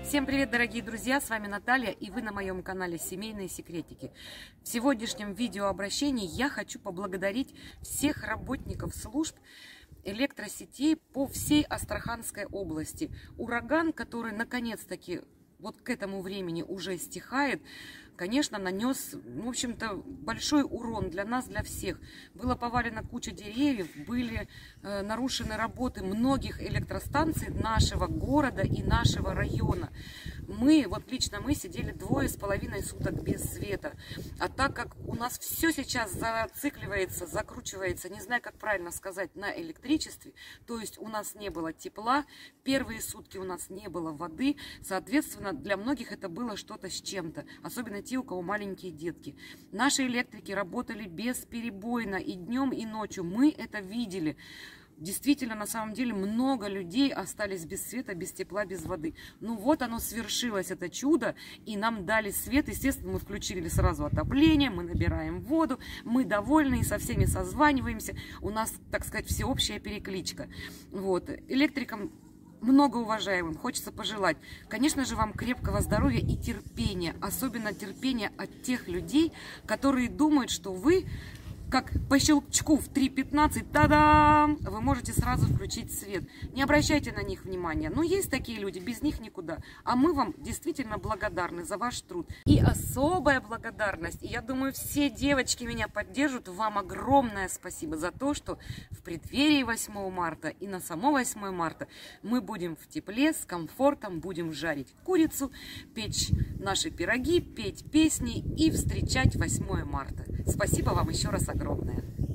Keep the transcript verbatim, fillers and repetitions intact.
Всем привет, дорогие друзья! С вами Наталья, и вы на моем канале «Семейные секретики». В сегодняшнем видеообращении я хочу поблагодарить всех работников служб электросетей по всей Астраханской области. Ураган, который наконец-таки вот к этому времени уже стихает, конечно, нанес, в общем-то, большой урон для нас, для всех. Была повалена куча деревьев, были э, нарушены работы многих электростанций нашего города и нашего района. Мы, вот лично мы, сидели двое с половиной суток без света. А так как у нас все сейчас зацикливается, закручивается, не знаю, как правильно сказать, на электричестве, то есть у нас не было тепла, первые сутки у нас не было воды, соответственно, для многих это было что-то с чем-то, особенно те, у кого маленькие детки. Наши электрики работали бесперебойно и днем, и ночью. Мы это видели. Действительно, на самом деле, много людей остались без света, без тепла, без воды. Ну вот оно свершилось, это чудо, и нам дали свет. Естественно, мы включили сразу отопление, мы набираем воду, мы довольны и со всеми созваниваемся. У нас, так сказать, всеобщая перекличка. Вот. Электрикам многоуважаемым хочется пожелать, конечно же, вам крепкого здоровья и терпения, особенно терпения от тех людей, которые думают, что вы, как по щелчку в три пятнадцать, та-дам, вы можете сразу включить свет. Не обращайте на них внимания. Но есть такие люди, без них никуда. А мы вам действительно благодарны за ваш труд. И особая благодарность, и я думаю, все девочки меня поддержат, вам огромное спасибо за то, что в преддверии восьмого марта и на само восьмое марта мы будем в тепле, с комфортом, будем жарить курицу, печь наши пироги, петь песни и встречать восьмое марта. Спасибо вам еще раз огромное.